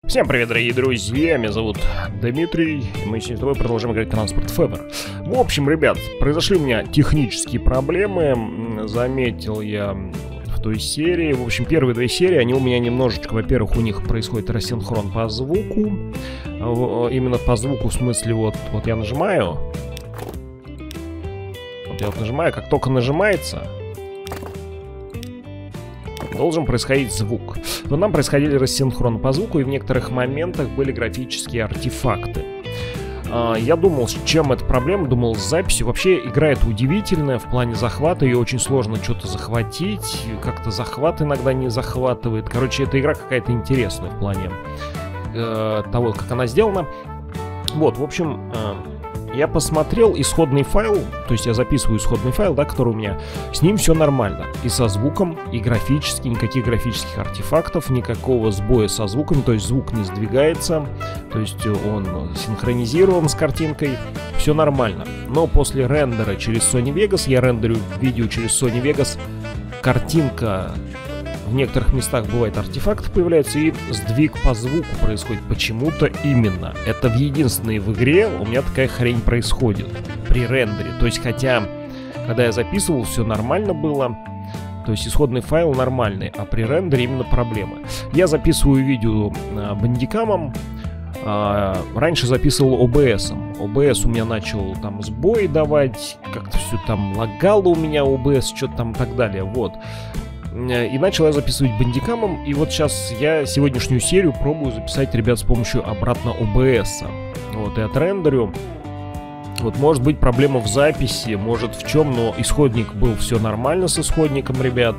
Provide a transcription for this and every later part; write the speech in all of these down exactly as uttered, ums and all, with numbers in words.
Всем привет, дорогие друзья, меня зовут Дмитрий, и мы сегодня с тобой продолжим играть Transport Fever. В общем, ребят, произошли у меня технические проблемы, заметил я в той серии. В общем, первые две серии, они у меня немножечко, во-первых, у них происходит рассинхрон по звуку, именно по звуку, в смысле, вот, вот я нажимаю, вот я вот нажимаю, как только нажимается, должен происходить звук. Но нам происходили рассинхроны по звуку, и в некоторых моментах были графические артефакты. Я думал, с чем эта проблема, думал, с записью. Вообще, игра эта удивительная в плане захвата, ее очень сложно что-то захватить, как-то захват иногда не захватывает. Короче, эта игра какая-то интересная в плане э, того, как она сделана. Вот, в общем... Э, Я посмотрел исходный файл, то есть я записываю исходный файл, да, который у меня, с ним все нормально. И со звуком, и графически, никаких графических артефактов, никакого сбоя со звуком, то есть звук не сдвигается, то есть он синхронизирован с картинкой, все нормально. Но после рендера через Sony Vegas, я рендерю видео через Sony Vegas, картинка... В некоторых местах бывает артефакты появляются, и сдвиг по звуку происходит почему-то именно. Это в единственной в игре у меня такая хрень происходит при рендере. То есть, хотя, когда я записывал, все нормально было. То есть, исходный файл нормальный, а при рендере именно проблемы. Я записываю видео а, бандикамом. А, раньше записывал о бэ эс-ом. о бэ эс у меня начал там сбой давать, как-то все там лагало у меня о бэ эс, что-то там и так далее. Вот. И начал я записывать бандикамом, и вот сейчас я сегодняшнюю серию пробую записать, ребят, с помощью обратно о бэ эс. Вот, и отрендерю. Вот, может быть проблема в записи, может в чем, но исходник был, все нормально с исходником, ребят.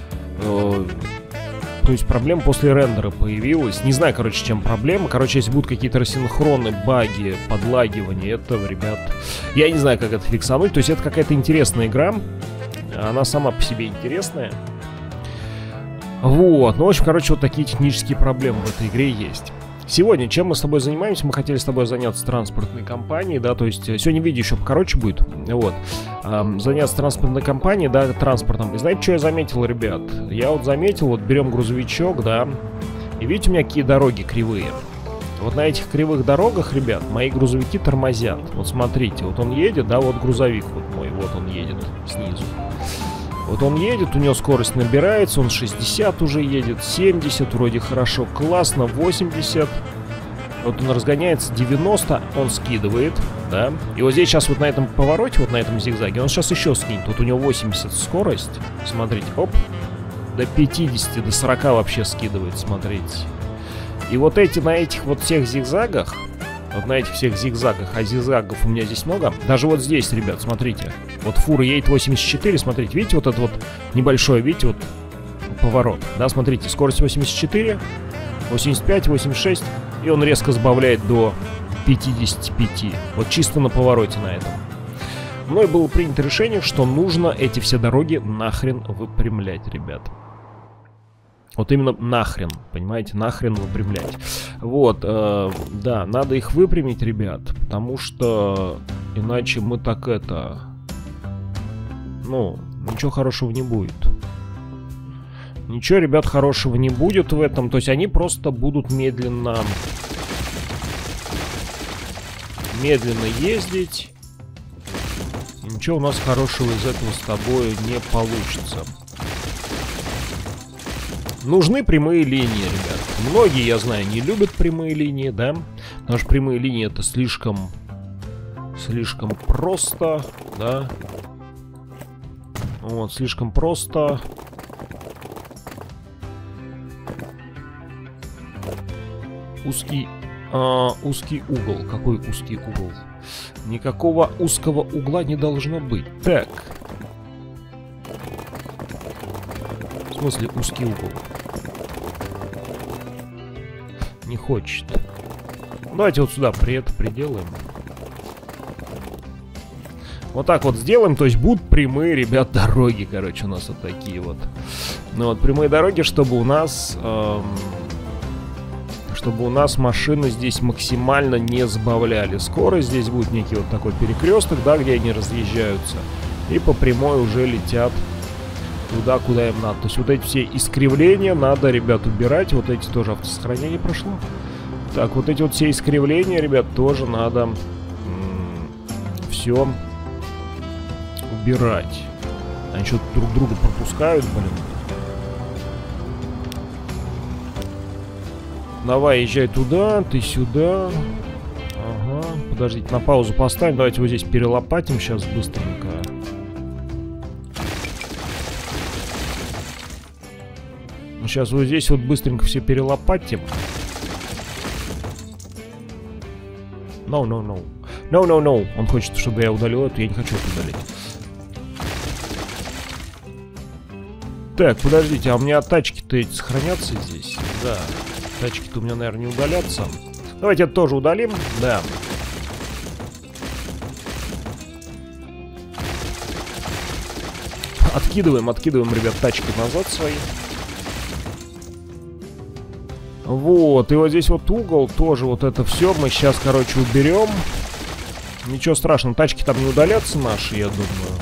То есть проблема после рендера появилась. Не знаю, короче, чем проблема. Короче, если будут какие-то рассинхроны, баги, подлагивания, это, ребят... Я не знаю, как это фиксануть. То есть это какая-то интересная игра. Она сама по себе интересная. Вот, ну, в общем, короче, вот такие технические проблемы в этой игре есть. Сегодня, чем мы с тобой занимаемся? Мы хотели с тобой заняться транспортной компанией, да, то есть сегодня видео еще покороче будет, вот. Эм, заняться транспортной компанией, да, транспортом. И знаете, что я заметил, ребят? Я вот заметил, вот берем грузовичок, да, и видите, у меня какие дороги кривые. Вот на этих кривых дорогах, ребят, мои грузовики тормозят. Вот смотрите, вот он едет, да, вот грузовик вот мой, вот он едет снизу. Вот он едет, у него скорость набирается, он шестьдесят уже едет, семьдесят, вроде хорошо, классно, восемьдесят. Вот он разгоняется, девяносто, он скидывает, да. И вот здесь сейчас вот на этом повороте, вот на этом зигзаге, он сейчас еще скинет. Вот у него восемьдесят скорость, смотрите, оп, до пятидесяти, до сорока вообще скидывает, смотрите. И вот эти, на этих вот всех зигзагах, вот на этих всех зигзагах, а зигзагов у меня здесь много. Даже вот здесь, ребят, смотрите. Вот фура едет восемьдесят четыре, смотрите, видите, вот это вот небольшое, видите, вот поворот. Да, смотрите, скорость восемьдесят четыре, восемьдесят пять, восемьдесят шесть, и он резко сбавляет до пятидесяти пяти. Вот чисто на повороте на этом. Мной было принято решение, что нужно эти все дороги нахрен выпрямлять, ребят. Вот именно нахрен, понимаете, нахрен выпрямлять. Вот, э, да, надо их выпрямить, ребят, потому что иначе мы так это... Ну, ничего хорошего не будет. Ничего, ребят, хорошего не будет в этом. То есть они просто будут медленно... Медленно ездить. И ничего у нас хорошего из этого с тобой не получится. Нужны прямые линии, ребят. Многие, я знаю, не любят прямые линии, да? Потому что прямые линии это слишком... Слишком просто, да? Вот, слишком просто. Узкий... А, узкий угол. Какой узкий угол? Никакого узкого угла не должно быть. Так. В смысле узкий угол? Не хочет. Давайте вот сюда при это приделаем. Вот так вот сделаем. То есть будут прямые, ребят, дороги. Короче, у нас вот такие вот. Ну вот, прямые дороги, чтобы у нас... Эм, чтобы у нас машины здесь максимально не сбавляли скорость. Здесь будет некий вот такой перекресток, да, где они разъезжаются. И по прямой уже летят туда, куда им надо. То есть вот эти все искривления надо, ребят, убирать. Вот эти тоже автосохранение прошло. Так, вот эти вот все искривления, ребят, тоже надо все убирать. Они что-то друг друга пропускают, блин. Давай, езжай туда, ты сюда. Ага, подождите, на паузу поставим. Давайте вот здесь перелопатим сейчас быстренько. Сейчас вот здесь вот быстренько все перелопатим. No, no, no. No, no, no. Он хочет, чтобы я удалил эту, я не хочу это удалить. Так, подождите, а у меня тачки-то эти сохранятся здесь? Да. Тачки-то у меня, наверное, не удалятся. Давайте это тоже удалим. Да. Откидываем, откидываем, ребят, тачки назад свои. Вот, и вот здесь вот угол, тоже вот это все мы сейчас, короче, уберем. Ничего страшного, тачки там не удалятся наши, я думаю.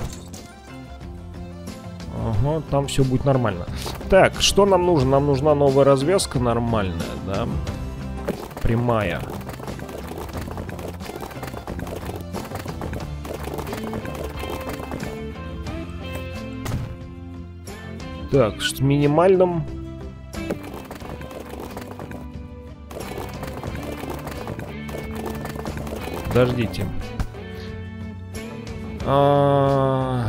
Ага, там все будет нормально. Так, что нам нужно? Нам нужна новая развязка нормальная, да? Прямая. Так, с минимальным... Подождите. А...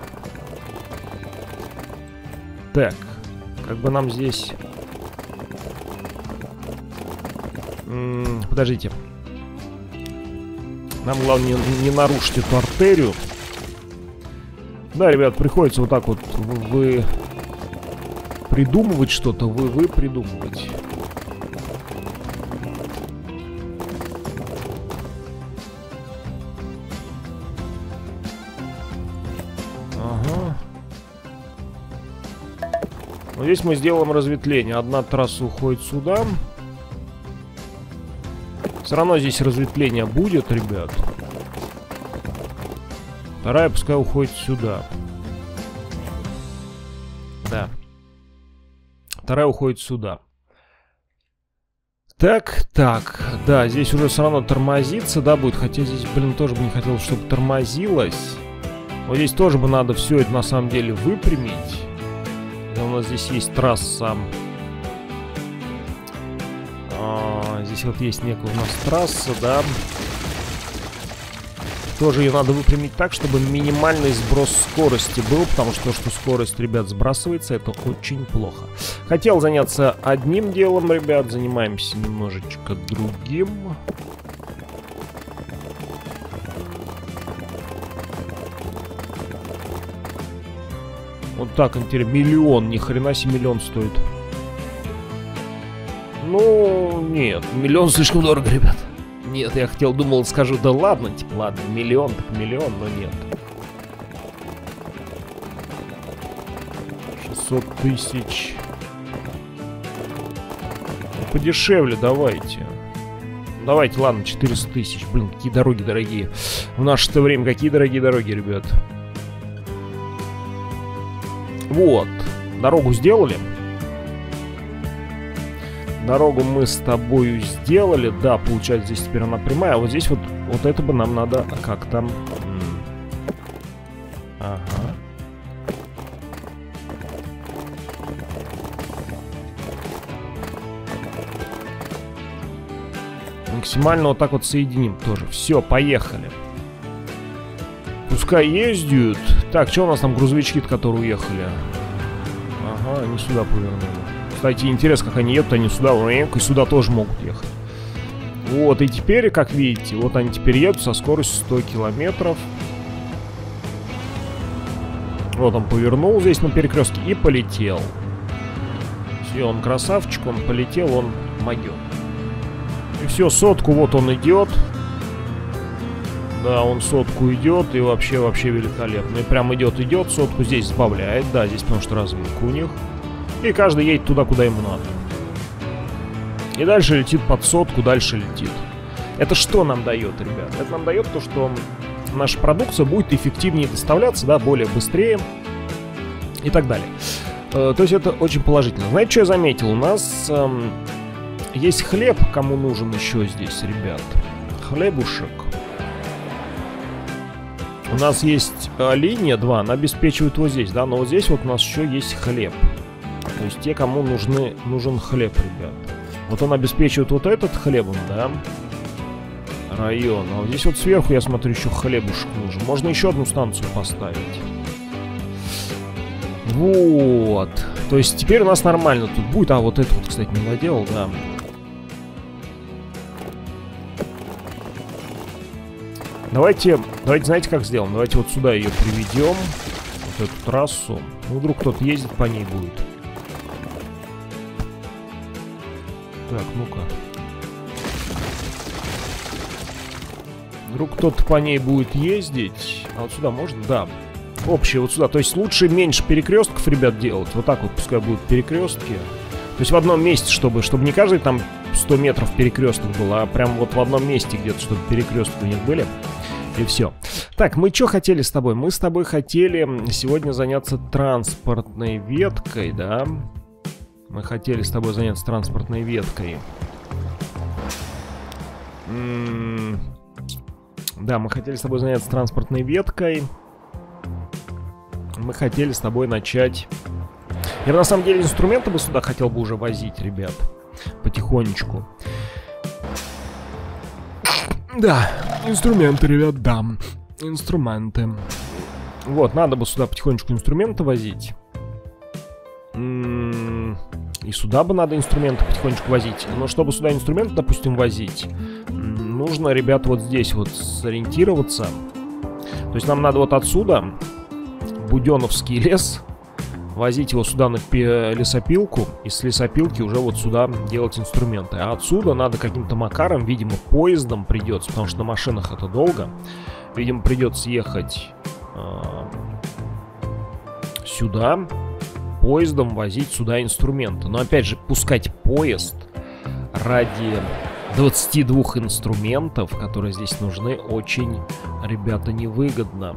Так, как бы нам здесь... М-м, подождите. Нам главное не, не нарушить эту артерию. Да, ребят, приходится вот так вот вы придумывать что-то, вы вы придумывать. Здесь мы сделаем разветвление. Одна трасса уходит сюда. Все равно здесь разветвление будет, ребят. Вторая пускай уходит сюда. Да. Вторая уходит сюда. Так, так. Да, здесь уже все равно тормозится, да, будет. Хотя здесь, блин, тоже бы не хотелось, чтобы тормозилось. Вот здесь тоже бы надо все это на самом деле выпрямить. У нас здесь есть трасса. А, здесь вот есть некая у нас трасса, да. Тоже ее надо выпрямить так, чтобы минимальный сброс скорости был, потому что то, что скорость, ребят, сбрасывается, это очень плохо. Хотел заняться одним делом, ребят, занимаемся немножечко другим. Вот так, интересно, миллион, ни хрена себе миллион стоит. Ну, нет, миллион слишком дорого, ребят. Нет, я хотел, думал, скажу, да ладно, типа, ладно, миллион, так миллион, но нет. шестьсот тысяч. Подешевле давайте. Давайте, ладно, четыреста тысяч. Блин, какие дороги дорогие. В наше-то время какие дорогие дороги, ребят. Вот, дорогу сделали. Дорогу мы с тобою сделали. Да, получается, здесь теперь она прямая. А вот здесь вот, вот это бы нам надо как-то... Ага. Максимально вот так вот соединим тоже. Все, поехали. Пускай ездят. Так, что у нас там грузовички, которые уехали? Ага, они сюда повернули. Кстати, интересно, как они едут, они сюда, и сюда тоже могут ехать. Вот, и теперь, как видите, вот они теперь едут со скоростью сто километров. Вот он повернул здесь на перекрестке и полетел. Все, он красавчик, он полетел, он могет. И все, сотку вот он идет. Да, он сотку идет, и вообще, вообще великолепно. И прям идет, идет, сотку здесь сбавляет. Да, здесь потому что развилка у них. И каждый едет туда, куда ему надо. И дальше летит под сотку, дальше летит. Это что нам дает, ребят? Это нам дает то, что наша продукция будет эффективнее доставляться, да, более быстрее и так далее. Э, то есть это очень положительно. Знаете, что я заметил? У нас э, есть хлеб, кому нужен еще здесь, ребят. Хлебушек. У нас есть э, линия два, она обеспечивает вот здесь, да, но вот здесь вот у нас еще есть хлеб. То есть те, кому нужны, нужен хлеб, ребят. Вот он обеспечивает вот этот хлебом, да, район. А вот здесь вот сверху, я смотрю, еще хлебушек нужен. Можно еще одну станцию поставить. Вот. То есть теперь у нас нормально тут будет. А, вот это вот, кстати, не доделал, да. Давайте, давайте, знаете, как сделаем? Давайте вот сюда ее приведем. Вот эту трассу. Ну, вдруг кто-то ездит по ней будет. Так, ну-ка. Вдруг кто-то по ней будет ездить. А вот сюда можно? Да. Общее вот сюда. То есть лучше меньше перекрестков, ребят, делать. Вот так вот пускай будут перекрестки. То есть в одном месте, чтобы, чтобы не каждый там сто метров перекресток был, а прям вот в одном месте где-то, чтобы перекрестки у них были. И все. Так, мы что хотели с тобой? Мы с тобой хотели сегодня заняться транспортной веткой, да? Мы хотели с тобой заняться транспортной веткой. М-м- да, мы хотели с тобой заняться транспортной веткой. Мы хотели с тобой начать... Я на самом деле инструменты бы сюда хотел бы уже возить, ребят. Потихонечку. Да, инструменты, ребят, да. Инструменты. Вот, надо бы сюда потихонечку инструменты возить. И сюда бы надо инструменты потихонечку возить. Но чтобы сюда инструменты, допустим, возить, нужно, ребят, вот здесь вот сориентироваться. То есть нам надо вот отсюда Буденовский лес, возить его сюда на лесопилку, и с лесопилки уже вот сюда делать инструменты. А отсюда надо каким-то макаром, видимо, поездом придется, потому что на машинах это долго. Видимо, придется ехать э, сюда, поездом возить сюда инструменты. Но опять же, пускать поезд ради двадцати двух инструментов, которые здесь нужны, очень, ребята, невыгодно.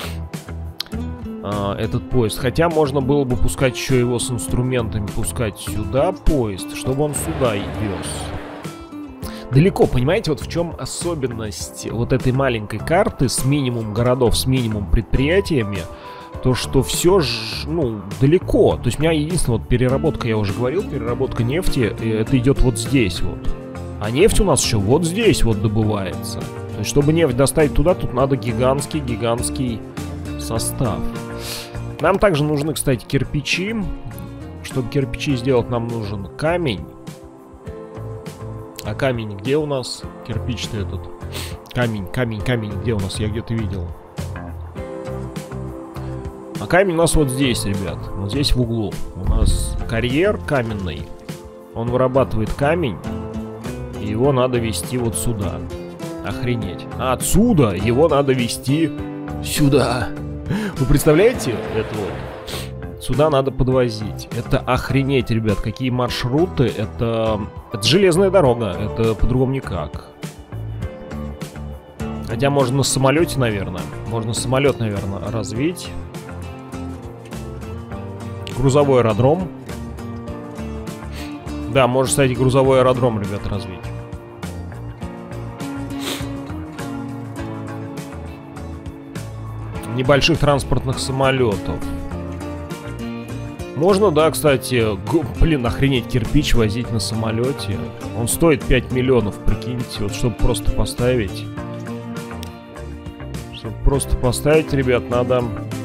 Этот поезд. Хотя можно было бы пускать еще его с инструментами, пускать сюда поезд, чтобы он сюда и вез. Далеко, понимаете, вот в чем особенность вот этой маленькой карты с минимум городов, с минимум предприятиями, то что все, ну, далеко. То есть у меня единственная вот переработка, я уже говорил, переработка нефти, это идет вот здесь вот. А нефть у нас еще вот здесь вот добывается. То есть чтобы нефть доставить туда, тут надо гигантский-гигантский состав. Нам также нужны, кстати, кирпичи. Чтобы кирпичи сделать, нам нужен камень. А камень где у нас? Кирпич-то этот. Камень, камень, камень где у нас? Я где-то видел. А камень у нас вот здесь, ребят. Вот здесь в углу. У нас карьер каменный. Он вырабатывает камень. И его надо везти вот сюда. Охренеть. А отсюда его надо везти сюда. Вы представляете? Это вот. Сюда надо подвозить. Это охренеть, ребят. Какие маршруты. Это... Это железная дорога. Это по-другому никак. Хотя можно на самолете, наверное. Можно самолет, наверное, развить. Грузовой аэродром. Да, можно, кстати, грузовой аэродром, ребят, развить. Небольших транспортных самолетов. Можно, да, кстати, блин, охренеть, кирпич возить на самолете. Он стоит пять миллионов, прикиньте, вот чтобы просто поставить. Чтобы просто поставить, ребят, надо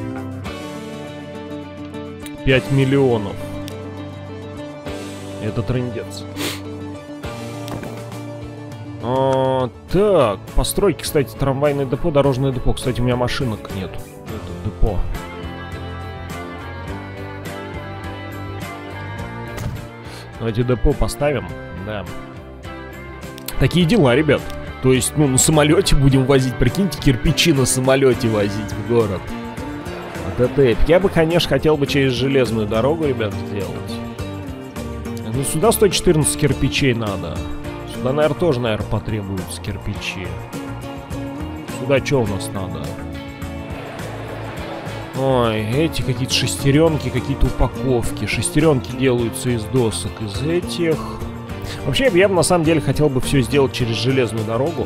пять миллионов. Это трындец. А, так, постройки, кстати, трамвайное депо, дорожное депо. Кстати, у меня машинок нет. Это депо. Давайте депо поставим. Да. Такие дела, ребят. То есть, ну, на самолете будем возить. Прикиньте, кирпичи на самолете возить в город. Вот это эпик. Я бы, конечно, хотел бы через железную дорогу, ребят, сделать. Ну, сюда сто четырнадцать кирпичей надо. Сюда, наверное, тоже, наверное, потребуются кирпичи. Сюда что у нас надо? Ой, эти какие-то шестеренки, какие-то упаковки. Шестеренки делаются из досок, из этих. Вообще, я бы на самом деле хотел бы все сделать через железную дорогу.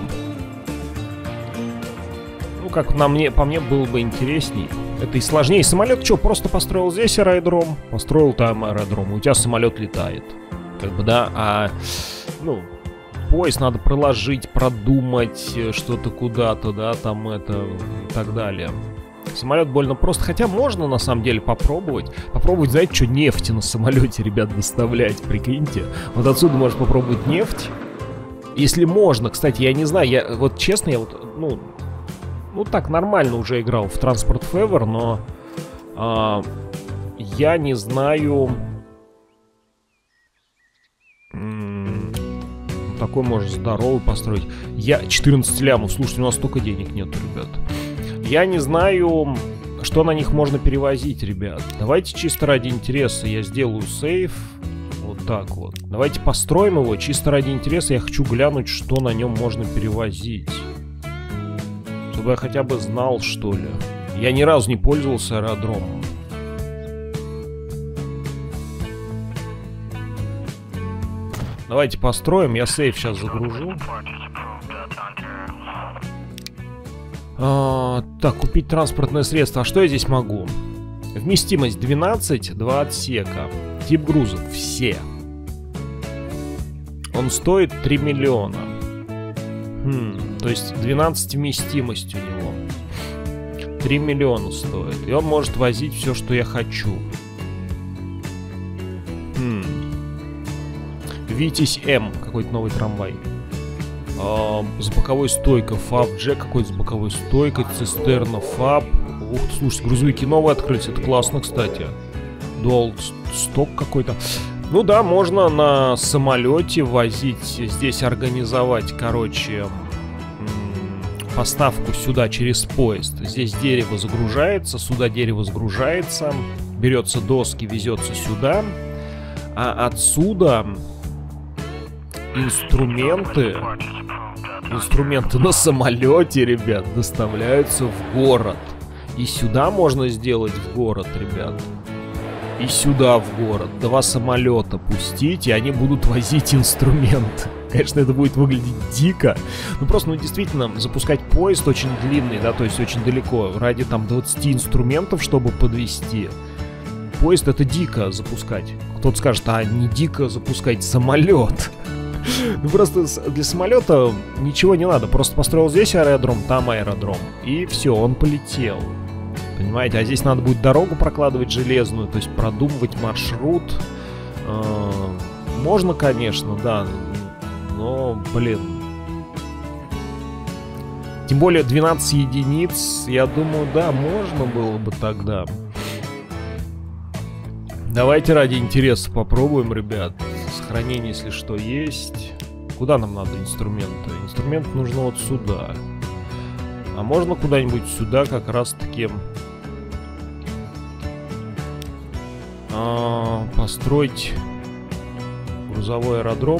Ну, как на мне, по мне, было бы интересней. Это и сложнее. Самолет что, просто построил здесь аэродром, построил там аэродром, и у тебя самолет летает. Как бы, да, а, ну, поезд надо проложить, продумать что-то куда-то, да, там это и так далее. Самолет больно просто, хотя можно на самом деле попробовать. Попробовать, знаете, что, нефти на самолете, ребят, доставлять, прикиньте. Вот отсюда можно попробовать нефть. Если можно, кстати, я не знаю, я вот честно, я вот, ну, ну так нормально уже играл в Transport Fever, но а, я не знаю... Такой можно здоровый построить. Я четырнадцать лямов, слушайте, у нас столько денег нету, ребят. Я не знаю, что на них можно перевозить, ребят. Давайте чисто ради интереса я сделаю сейф. Вот так вот. Давайте построим его. Чисто ради интереса я хочу глянуть, что на нем можно перевозить. Чтобы я хотя бы знал, что ли. Я ни разу не пользовался аэродромом. Давайте построим. Я сейф сейчас загружу. А, так, купить транспортное средство. А что я здесь могу? Вместимость двенадцать, два отсека. Тип грузов все. Он стоит три миллиона. Хм, то есть двенадцать вместимость у него. три миллиона стоит. И он может возить все, что я хочу. Хм. Витязь М. Какой-то новый трамвай. А, с боковой стойкой. Фаб Джек какой-то с боковой стойкой. Цистерна Фаб. Ух ты, слушайте, грузовики новые открылись. Это классно, кстати. Дуал сток какой-то. Ну да, можно на самолете возить. Здесь организовать, короче, поставку сюда через поезд. Здесь дерево загружается. Сюда дерево загружается. Берется доски, везется сюда. А отсюда... Инструменты, инструменты на самолете, ребят, доставляются в город. И сюда можно сделать в город, ребят. И сюда в город. Два самолета пустить, и они будут возить инструменты. Конечно, это будет выглядеть дико. Ну просто, ну действительно, запускать поезд очень длинный, да, то есть очень далеко. Ради там двадцати инструментов, чтобы подвести. Поезд это дико запускать. Кто-то скажет, а не дико запускать самолет. Ну просто для самолета ничего не надо. Просто построил здесь аэродром, там аэродром. И все, он полетел. Понимаете? А здесь надо будет дорогу прокладывать железную. То есть продумывать маршрут. Можно, конечно, да. Но, блин. Тем более двенадцать единиц. Я думаю, да, можно было бы тогда. Давайте ради интереса попробуем, ребят. Сохранение, если что, есть. Куда нам надо инструменты? Инструмент нужно вот сюда. А можно куда-нибудь сюда как раз-таки а, построить грузовой аэродром.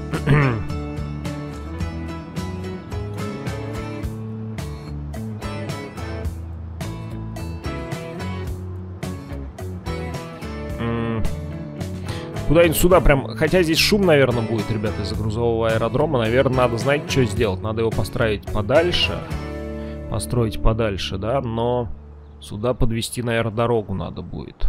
Куда-нибудь сюда прям, хотя здесь шум, наверное, будет, ребята, из-за грузового аэродрома. Наверное, надо, знаете, что сделать? Надо его построить подальше. Построить подальше, да, но сюда подвести, наверное, дорогу надо будет.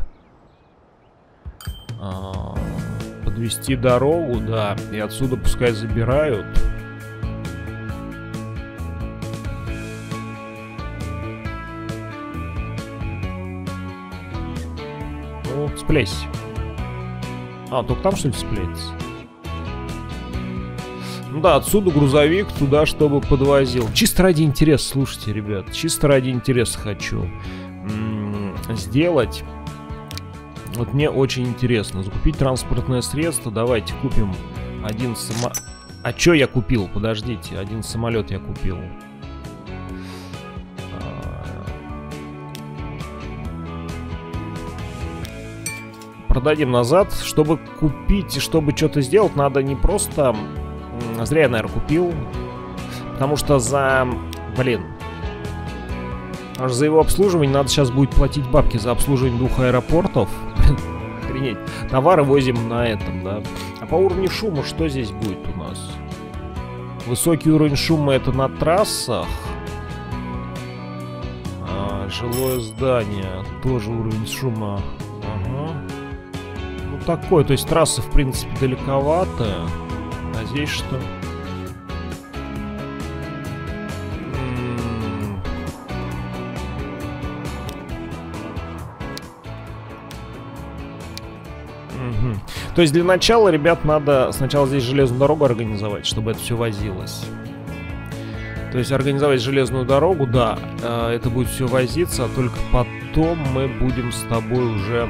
А, подвести дорогу, да, и отсюда пускай забирают. Ну, сплесь. А, только там, что ли, сплетится? Ну да, отсюда грузовик туда, чтобы подвозил. Чисто ради интереса, слушайте, ребят. Чисто ради интереса хочу м-м, сделать. Вот мне очень интересно. Закупить транспортное средство. Давайте купим один самолет. А чё я купил? Подождите, один самолет я купил. Продадим назад. Чтобы купить и чтобы что-то сделать, надо не просто... Зря я, наверное, купил. Потому что за... Блин. Аж за его обслуживание надо сейчас будет платить бабки за обслуживание двух аэропортов. Охренеть. Товары возим на этом, да. А по уровню шума что здесь будет у нас? Высокий уровень шума это на трассах. А, жилое здание. Тоже уровень шума. Ага. Ну такой, то есть трассы в принципе далековаты. А здесь что? Угу. То есть для начала, ребят, надо сначала здесь железную дорогу организовать, чтобы это все возилось. То есть организовать железную дорогу, да, это будет все возиться, а только потом мы будем с тобой уже...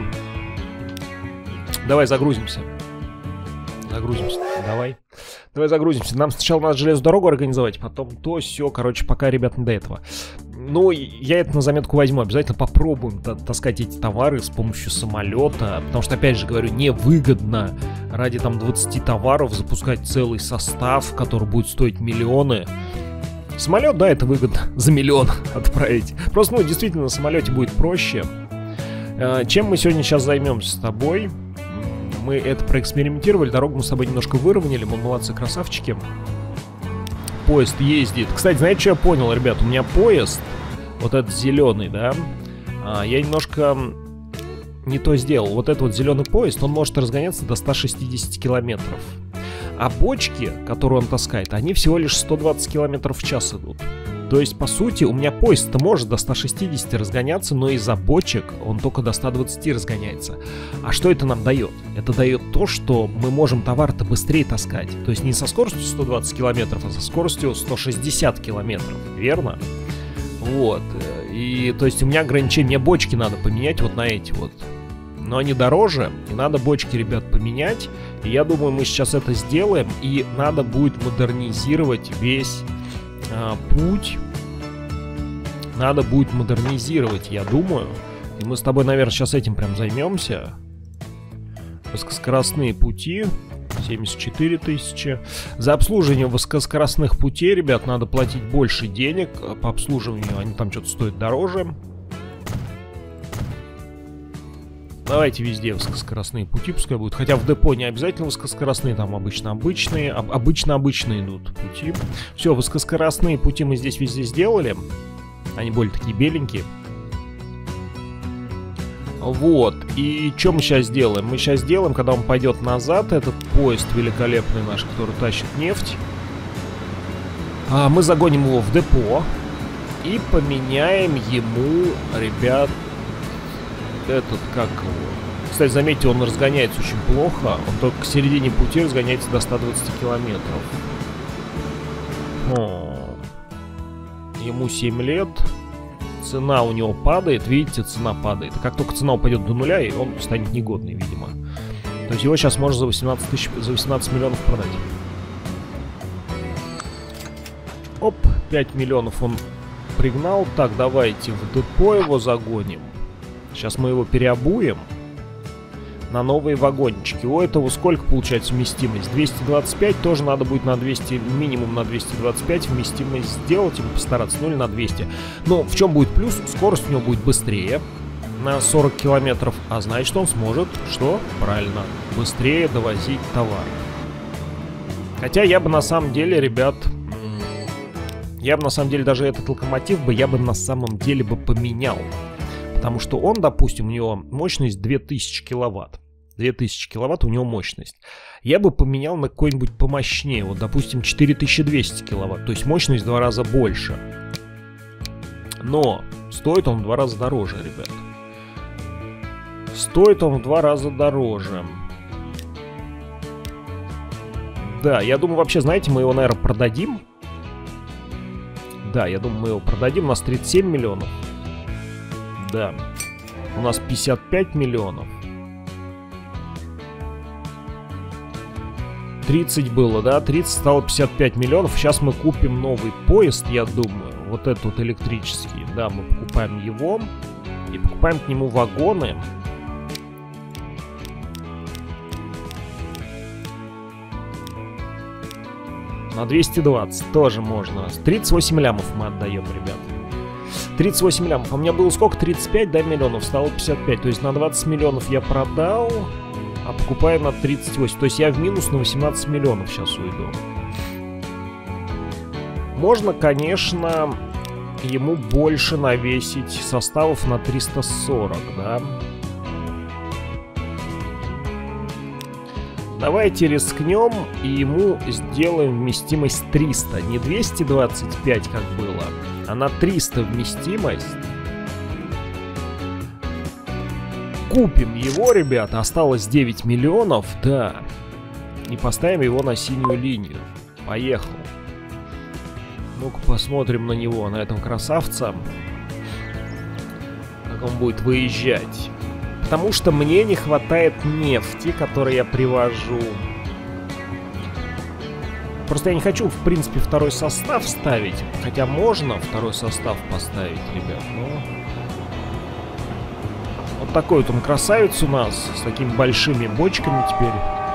Давай загрузимся. Загрузимся, давай. Давай загрузимся. Нам сначала надо железную дорогу организовать, потом то, все, короче, пока, ребят, не до этого. Ну, я это на заметку возьму. Обязательно попробуем таскать эти товары с помощью самолета. Потому что, опять же говорю, невыгодно ради там двадцати товаров запускать целый состав, который будет стоить миллионы. Самолет, да, это выгодно за миллион отправить. Просто, ну, действительно, на самолете будет проще. Чем мы сегодня сейчас займемся с тобой? Мы это проэкспериментировали, дорогу мы с тобой немножко выровняли, мы молодцы, красавчики. Поезд ездит. Кстати, знаете, что я понял, ребят? У меня поезд, вот этот зеленый, да, я немножко не то сделал. Вот этот вот зеленый поезд, он может разгоняться до ста шестидесяти километров. А бочки, которые он таскает, они всего лишь сто двадцать километров в час идут. То есть, по сути, у меня поезд-то может до ста шестидесяти разгоняться, но из-за бочек он только до ста двадцати разгоняется. А что это нам дает? Это дает то, что мы можем товар-то быстрее таскать. То есть не со скоростью сто двадцать километров, а со скоростью сто шестьдесят километров. Верно? Вот. И, то есть, у меня ограничение, мне бочки надо поменять вот на эти вот. Но они дороже, и надо бочки, ребят, поменять. И я думаю, мы сейчас это сделаем, и надо будет модернизировать весь... путь надо будет модернизировать, я думаю. И мы с тобой, наверное, сейчас этим прям займемся. Высокоскоростные пути семьдесят четыре тысячи. За обслуживание высокоскоростных путей, ребят, надо платить больше денег. По обслуживанию они там что-то стоят дороже. Давайте везде высокоскоростные пути пускай будут. Хотя в депо не обязательно высокоскоростные, там обычно обычные. Об, обычно обычные идут пути. Все, высокоскоростные пути мы здесь везде сделали. Они более такие беленькие. Вот. И что мы сейчас делаем? Мы сейчас делаем, когда он пойдет назад, этот поезд великолепный наш, который тащит нефть. А, мы загоним его в депо. И поменяем ему, ребят, этот, как его... Кстати, заметьте, он разгоняется очень плохо. Он только к середине пути разгоняется до ста двадцати километров. О. Ему семь лет. Цена у него падает. Видите, цена падает. И как только цена упадет до нуля, и он станет негодный, видимо. То есть его сейчас можно за восемнадцать тысяч, за восемнадцать миллионов продать. Оп, пять миллионов он пригнал. Так, давайте в депо его загоним. Сейчас мы его переобуем на новые вагончики. У этого сколько получается вместимость? двести двадцать пять, тоже надо будет на двести, минимум на двести двадцать пять вместимость сделать, или постараться, ну или на двести. Но в чем будет плюс? Скорость у него будет быстрее, на сорок километров, а значит он сможет, что? Правильно, быстрее довозить товар. Хотя я бы на самом деле, ребят, я бы на самом деле даже этот локомотив бы, я бы на самом деле бы поменял. Потому что он, допустим, у него мощность две тысячи киловатт. две тысячи киловатт у него мощность. Я бы поменял на какой-нибудь помощнее. Вот, допустим, четыре тысячи двести киловатт. То есть мощность в два раза больше. Но стоит он в два раза дороже, ребят. Стоит он в два раза дороже. Да, я думаю, вообще, знаете, мы его, наверное, продадим. Да, я думаю, мы его продадим. У нас тридцать семь миллионов. Да. У нас пятьдесят пять миллионов. тридцать было, да? тридцать стало пятьдесят пять миллионов. Сейчас мы купим новый поезд, я думаю. Вот этот вот электрический. Да, мы покупаем его. И покупаем к нему вагоны. На двести двадцать тоже можно. тридцать восемь лямов мы отдаем, ребят. тридцать восемь лямов. А у меня было сколько? тридцать пять, да, миллионов. Стало пятьдесят пять. То есть на двадцать миллионов я продал. а покупаю на тридцать восемь. То есть я в минус на восемнадцать миллионов сейчас уйду. Можно, конечно, ему больше навесить составов на триста сорок, да? Давайте рискнем и ему сделаем вместимость триста. Не двести двадцать пять, как было, а на триста вместимость. Купим его, ребята. Осталось девять миллионов, да. И поставим его на синюю линию. Поехал. Ну-ка посмотрим на него, на этом красавца. Как он будет выезжать. Потому что мне не хватает нефти, которую я привожу. Просто я не хочу, в принципе, второй состав ставить. Хотя можно второй состав поставить, ребят. Но... вот такой вот он красавец у нас. С такими большими бочками теперь.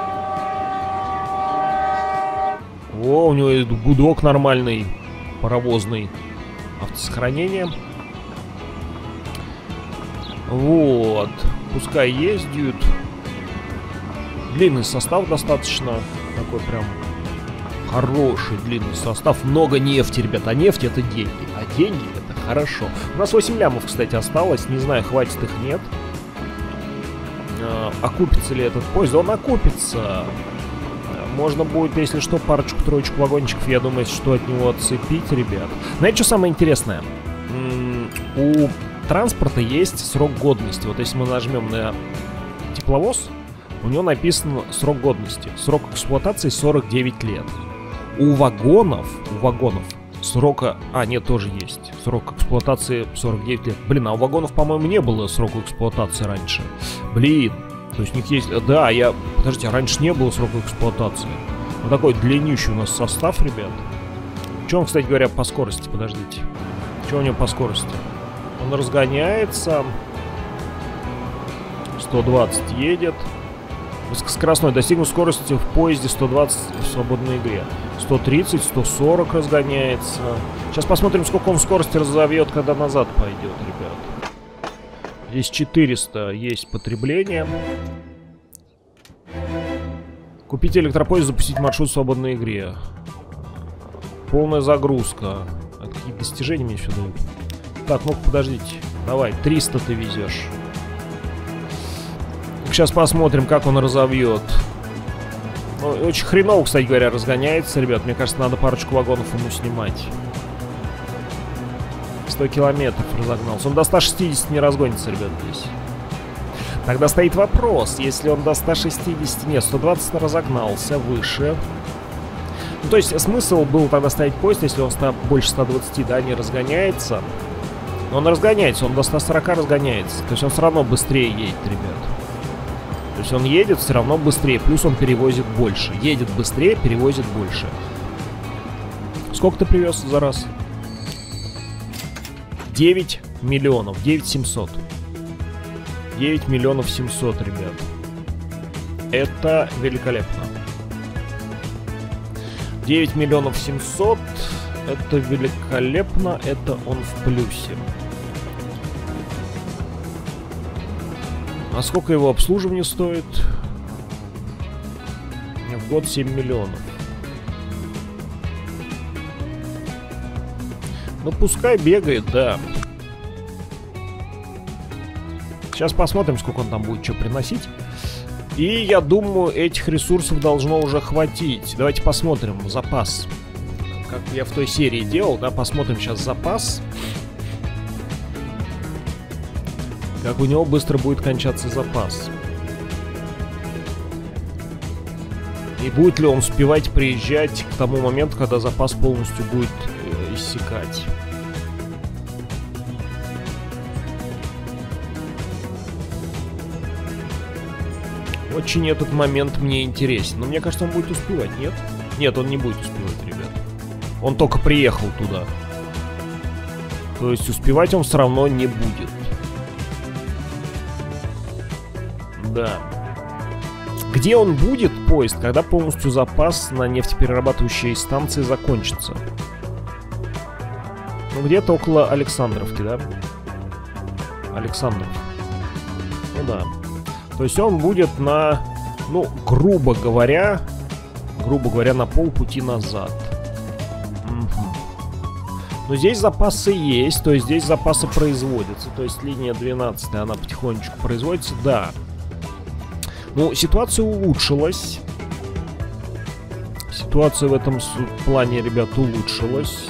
О, у него гудок нормальный. Паровозный. Автосохранение. Вот. Пускай ездят. Длинный состав достаточно. Такой прям хороший длинный состав. Много нефти, ребят. А нефть это деньги. А деньги это хорошо. У нас восемь лямов, кстати, осталось. Не знаю, хватит их, нет. А, окупится ли этот поезд? Он окупится. Можно будет, если что, парочку-троечку вагончиков, я думаю, что от него отцепить, ребят. Знаете, что самое интересное? У транспорта есть срок годности. Вот если мы нажмем на тепловоз, у него написан срок годности. Срок эксплуатации сорок девять лет. У вагонов, у вагонов срока... А, нет, тоже есть. Срок эксплуатации сорок девять лет. Блин, а у вагонов, по-моему, не было срока эксплуатации раньше. Блин. То есть у них есть... Да, я... Подождите, а раньше не было срока эксплуатации. Вот такой длиннющий у нас состав, ребят. Что он, кстати говоря, по скорости? Подождите. Что у него по скорости? Он разгоняется. сто двадцать едет. Высокоскоростной. Достигнув скорости в поезде сто двадцать в свободной игре. сто тридцать, сто сорок разгоняется. Сейчас посмотрим, сколько он скорости разовьет, когда назад пойдет, ребят. Здесь четыреста есть потребление. Купить электропоезд, запустить маршрут в свободной игре. Полная загрузка. А какие достижения мне еще дают? Так, ну-ка, подождите. Давай, триста ты везешь. Сейчас посмотрим, как он разовьет. Ну, очень хреново, кстати говоря, разгоняется, ребят. Мне кажется, надо парочку вагонов ему снимать. сто километров разогнался. Он до ста шестидесяти не разгонится, ребят, здесь. Тогда стоит вопрос. Если он до ста шестидесяти... Нет, сто двадцать разогнался выше. Ну, то есть смысл был тогда ставить поезд, если он больше ста двадцати, да, не разгоняется. Но он разгоняется, он до ста сорока разгоняется. То есть он все равно быстрее едет, ребят. То есть он едет все равно быстрее, плюс он перевозит больше. Едет быстрее, перевозит больше. Сколько ты привез за раз? девять миллионов, девять семьсот. девять миллионов семьсот, ребят. Это великолепно. девять миллионов семьсот. Это великолепно. Это он в плюсе. А сколько его обслуживание стоит? В год семь миллионов. Ну, пускай бегает, да. Сейчас посмотрим, сколько он там будет что приносить. И я думаю, этих ресурсов должно уже хватить. Давайте посмотрим запас. Как я в той серии делал, да, посмотрим сейчас запас. Как у него быстро будет кончаться запас. И будет ли он успевать приезжать к тому моменту, когда запас полностью будет э, иссякать. Очень этот момент мне интересен. Но мне кажется, он будет успевать, нет? Нет, он не будет успевать, ребят. Он только приехал туда. То есть успевать он все равно не будет. Да. Где он будет, поезд, когда полностью запас на нефтеперерабатывающей станции закончится? Ну, где-то около Александровки, да? Александров. Ну да. То есть он будет на Ну, грубо говоря, грубо говоря, на полпути назад. Но здесь запасы есть, то есть здесь запасы производятся. То есть линия двенадцатая, она потихонечку производится, да. Ну, ситуация улучшилась. Ситуация в этом плане, ребят, улучшилась.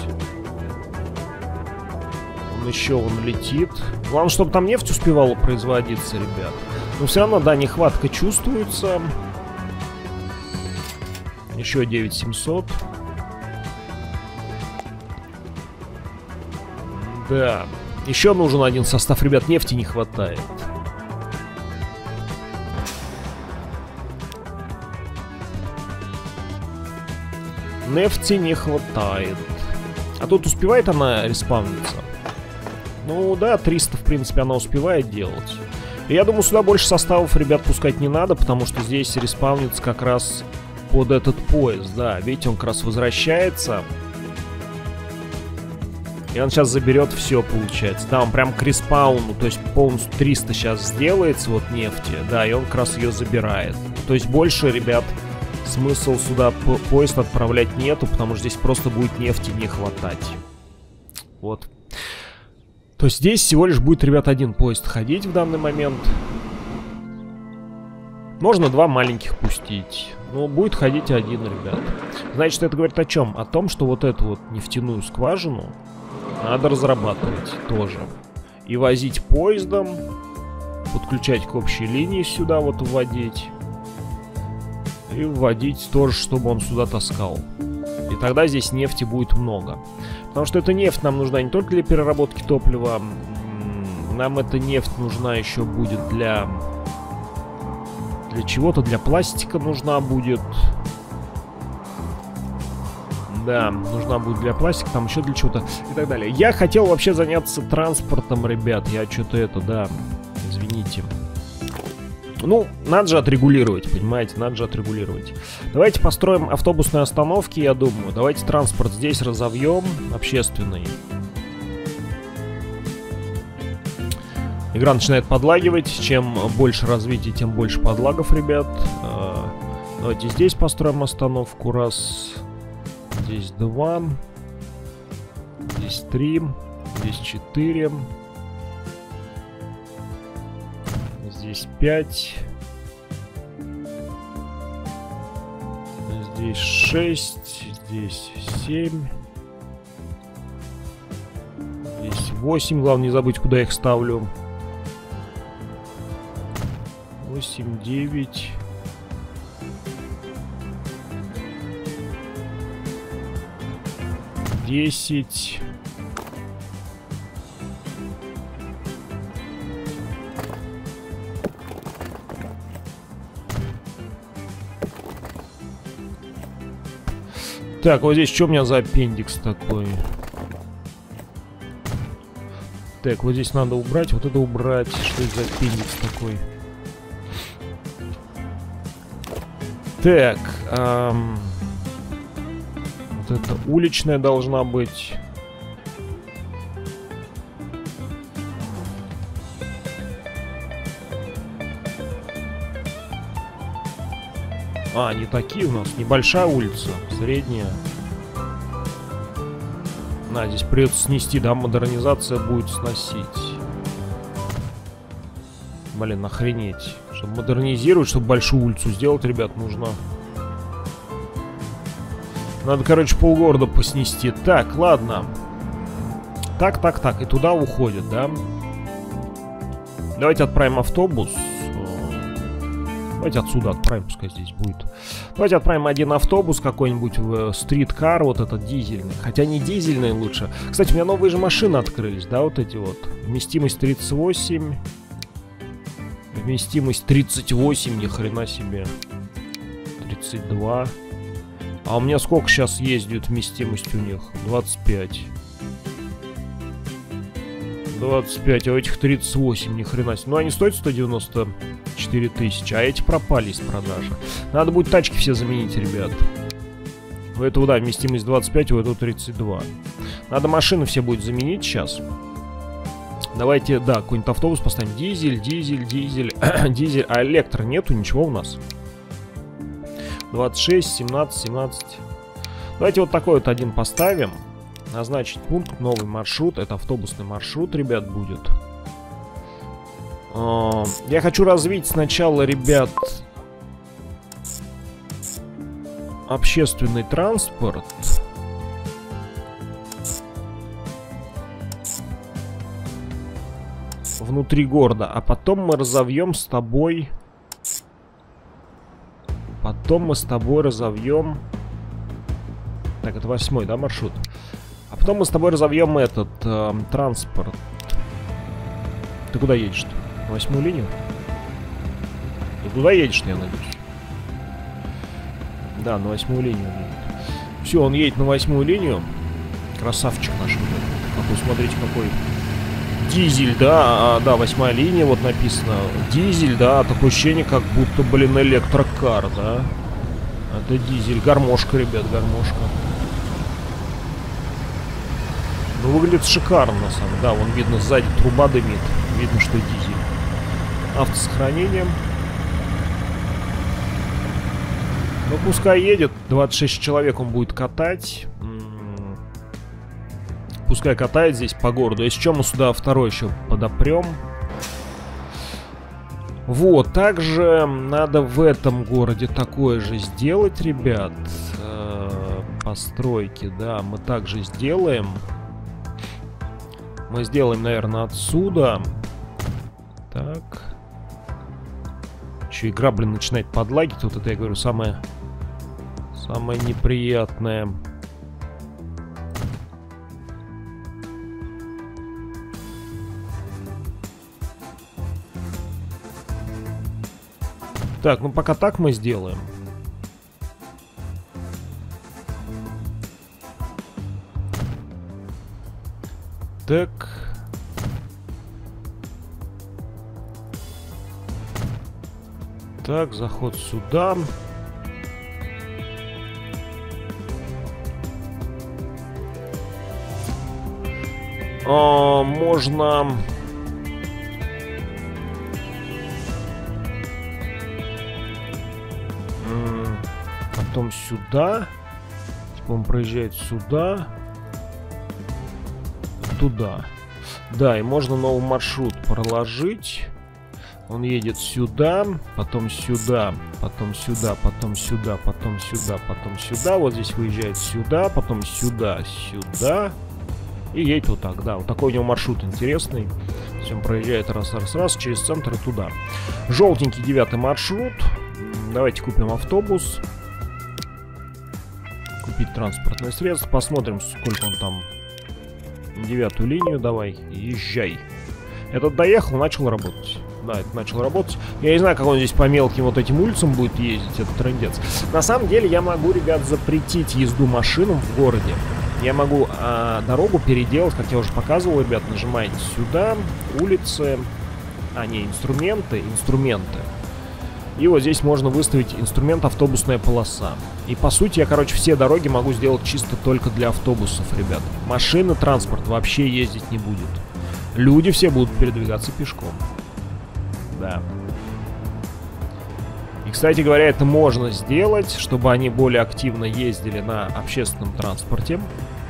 Он еще, он летит. Главное, чтобы там нефть успевала производиться, ребят. Но все равно, да, нехватка чувствуется. Еще девять тысяч семьсот. Да. Еще нужен один состав, ребят, нефти не хватает. Нефти не хватает. А тут успевает она респавниться? Ну да, триста, в принципе, она успевает делать. И я думаю, сюда больше составов, ребят, пускать не надо, потому что здесь респавнится как раз под этот поезд. Да, видите, он как раз возвращается. И он сейчас заберет все, получается. Да, он прям к респауну, то есть полностью триста сейчас сделается, вот нефти. Да, и он как раз ее забирает. То есть больше, ребят, смысл сюда по поезд отправлять нету, потому что здесь просто будет нефти не хватать. Вот. То есть здесь всего лишь будет, ребят, один поезд ходить в данный момент. Можно два маленьких пустить. Но будет ходить один, ребят. Значит, это говорит о чем? О том, что вот эту вот нефтяную скважину надо разрабатывать тоже. И возить поездом. Подключать к общей линии сюда вот вводить. И вводить тоже, чтобы он сюда таскал. И тогда здесь нефти будет много. Потому что эта нефть нам нужна не только для переработки топлива. Нам эта нефть нужна еще будет для... Для чего-то, для пластика нужна будет. Да, нужна будет для пластика, там еще для чего-то и так далее. Я хотел вообще заняться транспортом, ребят. Я что-то это, да, извините. Ну, надо же отрегулировать, понимаете, надо же отрегулировать. Давайте построим автобусные остановки, я думаю. Давайте транспорт здесь разовьем, общественный. Игра начинает подлагивать. Чем больше развития, тем больше подлагов, ребят. Давайте здесь построим остановку. Раз. Здесь два. Здесь три. Здесь четыре. Здесь пять. Здесь шесть. Здесь семь. Здесь восемь. Главное не забыть, куда я их ставлю. восемь, девять. десять. Так, вот здесь что у меня за аппендикс такой? Так, вот здесь надо убрать, вот это убрать. Что это за аппендикс такой? Так, эм, вот это уличная должна быть. А, не такие у нас. Небольшая улица, средняя. На, здесь придется снести, да, модернизация будет сносить. Блин, охренеть. Чтобы модернизировать, чтобы большую улицу сделать, ребят, нужно... Надо, короче, полгорода поснести. Так, ладно. Так, так, так. И туда уходит, да? Давайте отправим автобус. Давайте отсюда отправим, пускай здесь будет. Давайте отправим один автобус какой-нибудь в стрит-кар, вот этот дизельный. Хотя не дизельный лучше. Кстати, у меня новые же машины открылись, да, вот эти вот. Вместимость тридцать восемь. Вместимость тридцать восемь, ни хрена себе. тридцать два. А у меня сколько сейчас ездит вместимость у них? двадцать пять. двадцать пять, а у этих тридцать восемь, ни хрена себе. Ну, они стоят сто девяносто четыре тысячи, а эти пропали из продажи. Надо будет тачки все заменить, ребят. У этого, да, вместимость двадцать пять, у этого тридцать два. Надо машины все будет заменить сейчас. Давайте, да, какой-нибудь автобус поставим. Дизель, дизель, дизель, дизель. А электро нету, ничего у нас. двадцать шесть, семнадцать, семнадцать. Давайте вот такой вот один поставим. Назначить пункт, новый маршрут. Это автобусный маршрут, ребят, будет. Я хочу развить сначала, ребят, общественный транспорт. Внутри города. А потом мы разовьем с тобой... Потом мы с тобой разовьем... Так, это восьмой, да, маршрут? А потом мы с тобой разовьем этот э, транспорт. Ты куда едешь-то? На восьмую линию? Ты куда едешь, я надеюсь? Да, на восьмую линию. Все, он едет на восьмую линию. Красавчик наш. Какой, смотрите, какой... Дизель, да, а, да, восьмая линия, вот написано. Дизель, да, такое ощущение, как будто, блин, электрокар, да. Это дизель. Гармошка, ребят, гармошка. Ну, выглядит шикарно, на самом деле. Да, вон видно, сзади труба дымит. Видно, что дизель. Автосохранение. Ну, пускай едет. двадцать шесть человек он будет катать. Пускай катает здесь по городу. Если что, мы сюда второй еще подопрем. Вот, также надо в этом городе такое же сделать, ребят. Э-э, постройки, да, мы также сделаем. Мы сделаем, наверное, отсюда. Так. Еще игра, блин, начинает подлагивать. Вот это, я говорю, самое, самое неприятное. Так, ну пока так мы сделаем. Так. Так, заход сюда. А, можно... Потом сюда. Типа он проезжает сюда. Туда. Да, и можно новый маршрут проложить. Он едет сюда, потом сюда, потом сюда, потом сюда, потом сюда, потом сюда. Вот здесь выезжает сюда, потом сюда, сюда. И едет вот так, да. Вот такой у него маршрут интересный. То есть он проезжает раз, раз, раз, через центр и туда. Желтенький девятый маршрут. Давайте купим автобус. Купить транспортное средство. Посмотрим, сколько он там. Девятую линию давай. Езжай. Этот доехал, начал работать. Да, это начал работать. Я не знаю, как он здесь по мелким вот этим улицам будет ездить. Это трындец. На самом деле я могу, ребят, запретить езду машинам в городе. Я могу а, дорогу переделать, как я уже показывал, ребят. Нажимаете сюда. Улицы. А, не, инструменты. Инструменты. И вот здесь можно выставить инструмент автобусная полоса. И по сути я, короче, все дороги могу сделать чисто только для автобусов, ребят. Машины, транспорт вообще ездить не будет. Люди все будут передвигаться пешком. Да. И, кстати говоря, это можно сделать, чтобы они более активно ездили на общественном транспорте.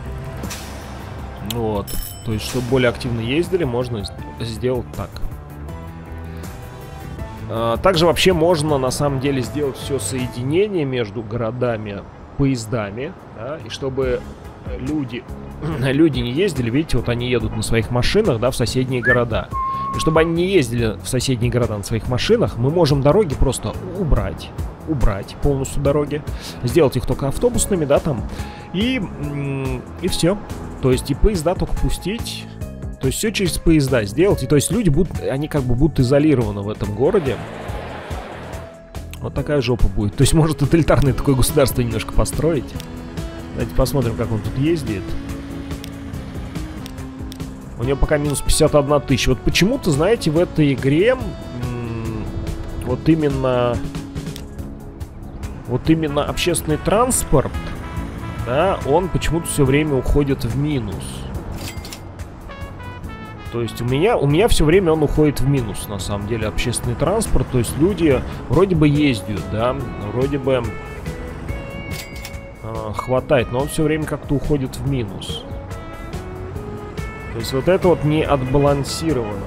Вот. То есть, чтобы более активно ездили, можно сделать так. Также вообще можно на самом деле сделать все соединение между городами поездами, да, и чтобы люди, люди не ездили, видите, вот они едут на своих машинах, да, в соседние города. И чтобы они не ездили в соседние города на своих машинах, мы можем дороги просто убрать, убрать полностью дороги, сделать их только автобусными, да, там, и, и все. То есть и поезда только пустить. То есть все через поезда сделать. И то есть люди будут, они как бы будут изолированы в этом городе. Вот такая жопа будет. То есть может тоталитарное такое государство немножко построить. Давайте посмотрим, как он тут ездит. У него пока минус пятьдесят одна тысяча. Вот почему-то, знаете, в этой игре вот именно вот именно общественный транспорт, да, он почему-то все время уходит в минус. То есть у меня, у меня все время он уходит в минус, на самом деле, общественный транспорт. То есть люди вроде бы ездят, да, вроде бы хватает, но он все время как-то уходит в минус. То есть вот это вот не отбалансировано.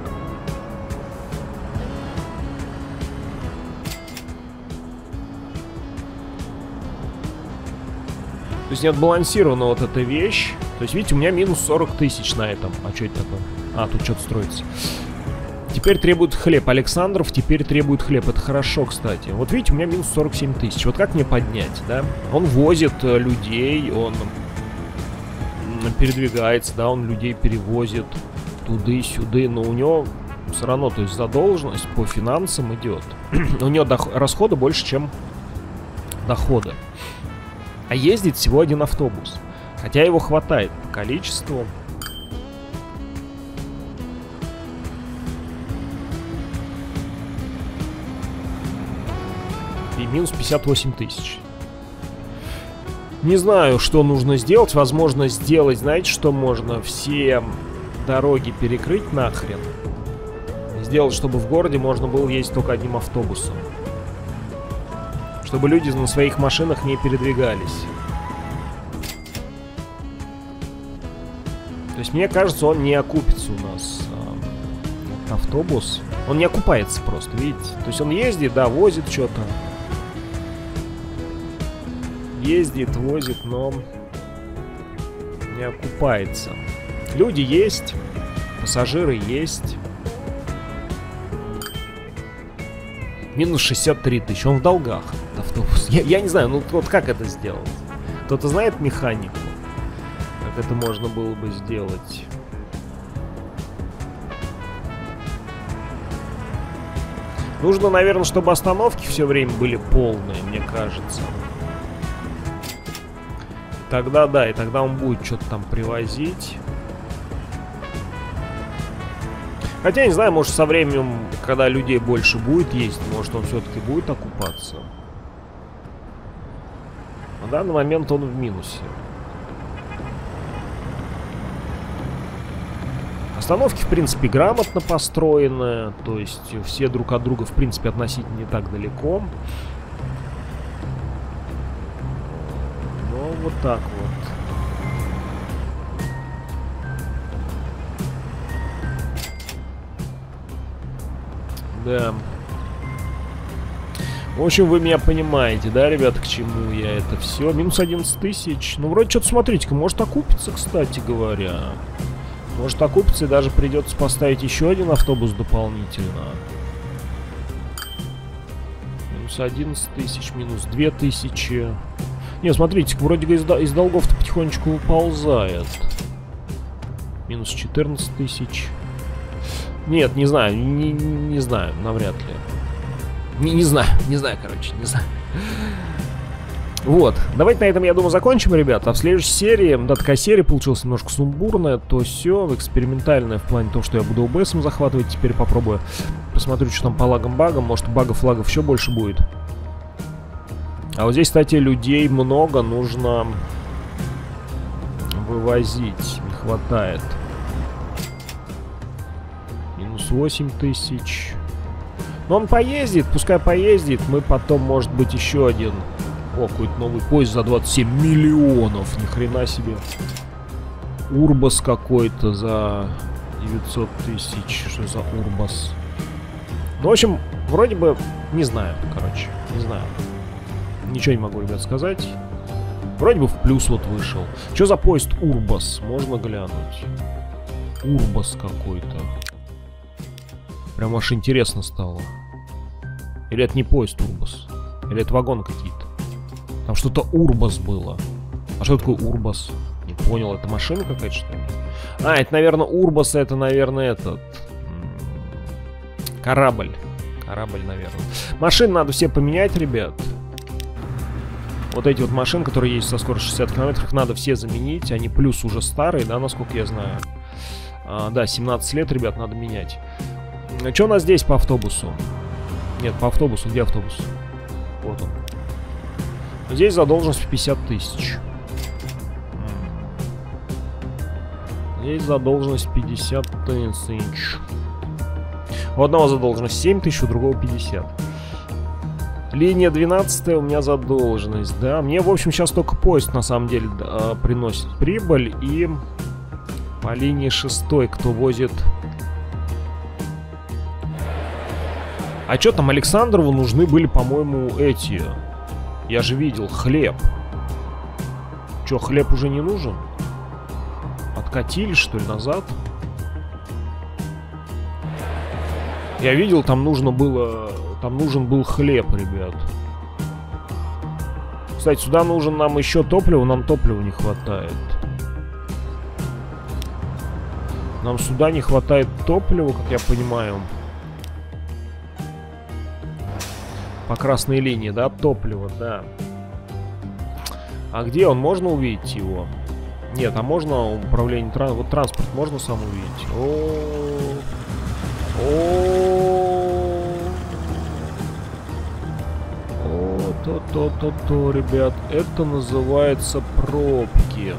То есть не отбалансирована вот эта вещь. То есть, видите, у меня минус сорок тысяч на этом. А что это такое? А, тут что-то строится. Теперь требует хлеб. Александров теперь требует хлеб. Это хорошо, кстати. Вот видите, у меня минус сорок семь тысяч. Вот как мне поднять, да? Он возит э, людей, он передвигается, да, он людей перевозит туды-сюды, но у него все равно, то есть задолженность по финансам идет. У него расходы больше, чем доходы. А ездит всего один автобус. Хотя его хватает по количеству. И минус пятьдесят восемь тысяч. Не знаю, что нужно сделать. Возможно, сделать, знаете, что можно? Все дороги перекрыть нахрен. Сделать, чтобы в городе можно было ездить только одним автобусом. Чтобы люди на своих машинах не передвигались. То есть, мне кажется, он не окупится у нас. А, автобус. Он не окупается просто, видите? То есть, он ездит, да, возит что-то. Ездит, возит, но не окупается. Люди есть, пассажиры есть. Минус шестьдесят три тысячи, он в долгах, автобус. Я, я не знаю, ну вот как это сделать? Кто-то знает механику? Как это можно было бы сделать? Нужно, наверное, чтобы остановки все время были полные, мне кажется. Тогда да, и тогда он будет что-то там привозить. Хотя, я не знаю, может со временем, когда людей больше будет ездить, может он все-таки будет окупаться. На данный момент он в минусе. Остановки, в принципе, грамотно построены. То есть все друг от друга, в принципе, относительно не так далеко. Вот так вот. Да. В общем, вы меня понимаете, да, ребята, к чему я это все. Минус одиннадцать тысяч. Ну, вроде что-то, смотрите-ка, может окупиться, кстати говоря. Может окупиться, и даже придется поставить еще один автобус дополнительно. Минус одиннадцать тысяч, минус две тысячи. Не, смотрите, вроде бы из, из долгов-то потихонечку уползает. Минус четырнадцать тысяч. Нет, не знаю, не, не знаю, навряд ли. Не, не знаю, не знаю, короче, не знаю. Вот, давайте на этом, я думаю, закончим, ребята. А в следующей серии, да, такая серия получилась немножко сумбурная, то все, экспериментальная в плане того, что я буду о бэ эсом захватывать. Теперь попробую, посмотрю, что там по лагам-багам, может багов-лагов еще больше будет. А вот здесь, кстати, людей много, нужно вывозить, не хватает. Минус восемь тысяч. Но он поездит, пускай поездит, мы потом, может быть, еще один. О, какой-то новый поезд за двадцать семь миллионов, ни хрена себе. Урбас какой-то за девятьсот тысяч, что за Урбас? Ну, в общем, вроде бы, не знаю, короче, не знаю. Ничего не могу, ребят, сказать. Вроде бы в плюс вот вышел. Что за поезд Урбас? Можно глянуть. Урбас какой-то. Прям аж интересно стало. Или это не поезд Урбас? Или это вагоны какие-то? Там что-то Урбас было. А что такое Урбас? Не понял, это машина какая-то, что ли? А, это, наверное, Урбас, это, наверное, этот... Корабль. Корабль, наверное. Машины надо все поменять, ребят. Вот эти вот машины, которые есть со скоростью шестьдесят километров, надо все заменить. Они плюс уже старые, да, насколько я знаю. А, да, семнадцать лет, ребят, надо менять. А что у нас здесь по автобусу? Нет, по автобусу. Где автобус? Вот он. Здесь задолженность пятьдесят тысяч. Здесь задолженность пятьдесят тысяч. У одного задолженность семь тысяч, у другого пятьдесят. Линия двенадцатая у меня задолженность, да. Мне, в общем, сейчас только поезд, на самом деле, да, приносит прибыль. И по линии шестой, кто возит... А что там, Александрову нужны были, по-моему, эти... Я же видел, хлеб. Че, хлеб уже не нужен? Откатили, что ли, назад? Я видел, там нужно было... Там нужен был хлеб, ребят. Кстати, сюда нужен нам еще топливо. Нам топлива не хватает. Нам сюда не хватает топлива, как я понимаю. По красной линии, да? Топливо, да. А где он? Можно увидеть его? Нет, а можно управление... Тран... Вот транспорт можно сам увидеть? О-о-о. То-то-то-то, ребят, это называется пробки.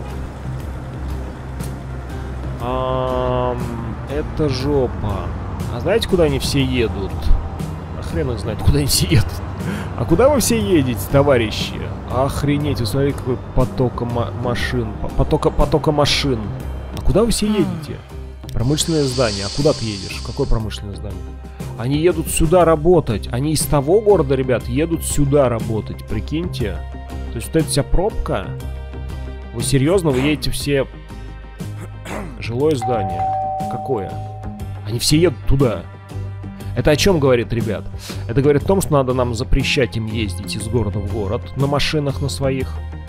А, это жопа. А знаете, куда они все едут? А хрен их знает, куда они все едут. А куда вы все едете, товарищи? Охренеть, вы смотрите, какой поток машин. Потока, потока машин. А куда вы все едете? Промышленное здание. А куда ты едешь? В какое промышленное здание? Они едут сюда работать. Они из того города, ребят, едут сюда работать. Прикиньте. То есть вот эта вся пробка. Вы серьезно? Вы едете все... Жилое здание. Какое? Они все едут туда. Это о чем говорит, ребят? Это говорит о том, что надо нам запрещать им ездить из города в город. На машинах на своих.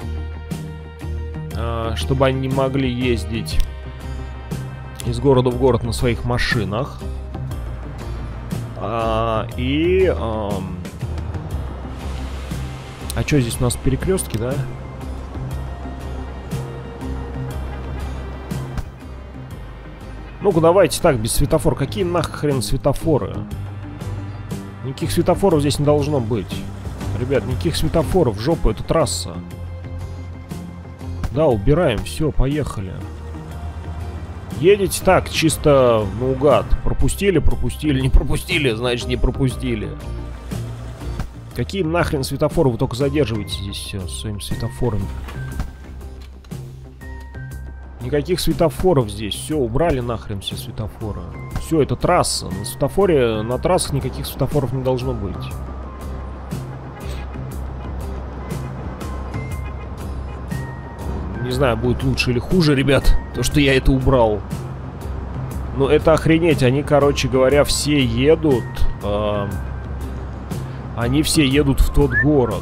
А, чтобы они не могли ездить из города в город на своих машинах. А, и... А, а что здесь у нас перекрестки, да? Ну-ка, давайте так, без светофора. Какие нахрен светофоры? Никаких светофоров здесь не должно быть. Ребят, никаких светофоров. В жопу, это трасса. Да, убираем. Все, поехали. Едете так, чисто наугад. Пропустили, пропустили, не пропустили, значит не пропустили. Какие нахрен светофоры? Вы только задерживаете здесь все своими светофорами. Никаких светофоров здесь. Все, убрали нахрен все светофоры. Все, это трасса. На светофоре, на трассах никаких светофоров не должно быть. Не знаю, будет лучше или хуже, ребят, то, что я это убрал. Но это охренеть. Они, короче говоря, все едут... Э, они все едут в тот город.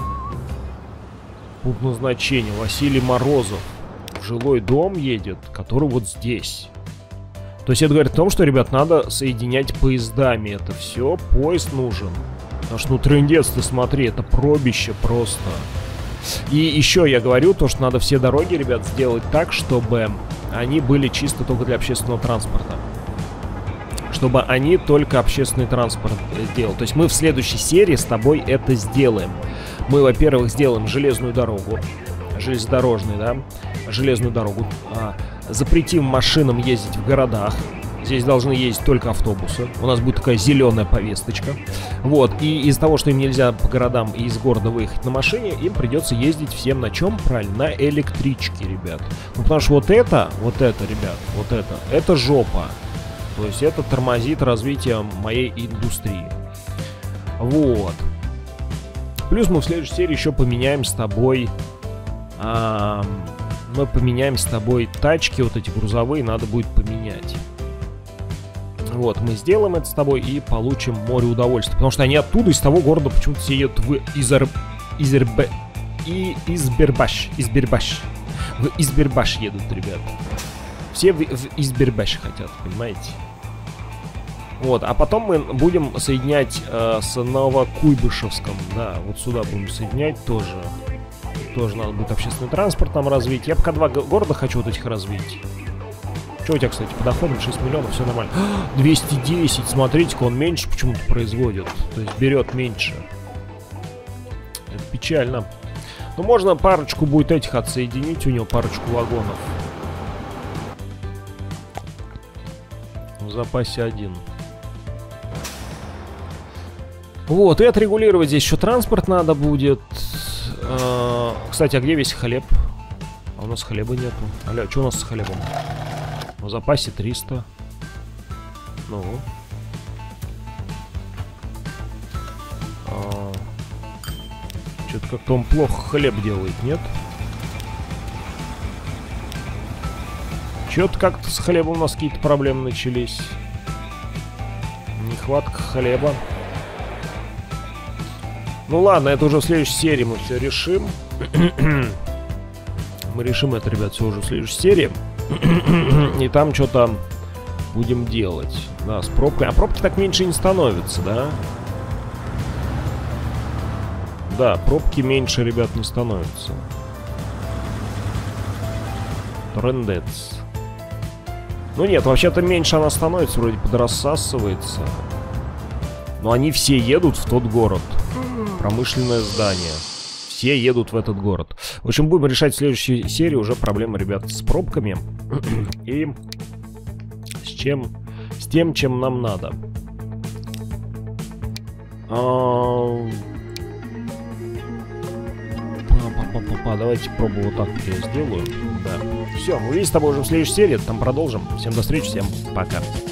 Пункт назначения. Василий Морозов. Жилой дом едет, который вот здесь. То есть это говорит о том, что, ребят, надо соединять поездами это все. Поезд нужен. Потому что, ну, трындец, ты смотри, это пробище просто. И еще я говорю, то, что надо все дороги, ребят, сделать так, чтобы они были чисто только для общественного транспорта. Чтобы они только общественный транспорт делали. То есть мы в следующей серии с тобой это сделаем. Мы, во-первых, сделаем железную дорогу. Железнодорожную, да? Железную дорогу. А, запретим машинам ездить в городах. Здесь должны ездить только автобусы. У нас будет такая зеленая повесточка. Вот. И из-за того, что им нельзя по городам и из города выехать на машине, им придется ездить всем на чем? Правильно, на электричке, ребят. Ну, потому что вот это, вот это, ребят, вот это, это жопа. То есть это тормозит развитие моей индустрии. Вот. Плюс мы в следующей серии еще поменяем с тобой... А, мы поменяем с тобой тачки, вот эти грузовые, надо будет поменять. Вот, мы сделаем это с тобой и получим море удовольствия. Потому что они оттуда, из того города, почему-то все едут в Изер... Изербе... И Избербаш. Избербаш. В Избербаш едут, ребят. Все в, в Избербаш хотят, понимаете? Вот, а потом мы будем соединять э, с Новокуйбышевском. Да, вот сюда будем соединять тоже. Тоже надо будет общественный транспорт там развить. Я пока два города хочу вот этих развить. Что у тебя, кстати, по доходам шесть миллионов, все нормально. двести десять, смотрите-ка, он меньше почему-то производит. То есть берет меньше. Это печально. Ну, можно парочку будет этих отсоединить, у него парочку вагонов. В запасе один. Вот, и отрегулировать здесь еще транспорт надо будет. Кстати, а где весь хлеб? А у нас хлеба нету. Аля, что у нас с хлебом? В запасе триста. Ну. А... Что-то как-то он плохо хлеб делает, нет? Что-то как-то с хлебом у нас какие-то проблемы начались. Нехватка хлеба. Ну ладно, это уже в следующей серии мы все решим. Мы решим это, ребят, все уже в следующей серии. И там что-то будем делать. Да, с пробкой. А пробки так меньше не становятся, да? Да, пробки меньше, ребят, не становятся. Трендец. Ну нет, вообще-то меньше она становится, вроде подрассасывается. Но они все едут в тот город. Промышленное здание. Все едут в этот город. В общем, будем решать в следующей серии уже проблемы, ребят, с пробками. И с чем? С тем, чем нам надо. А... Па-па-па-па-па. Давайте пробую вот так я сделаю. Да. Все, мы увидимся с тобой уже в следующей серии. Там продолжим. Всем до встречи, всем пока.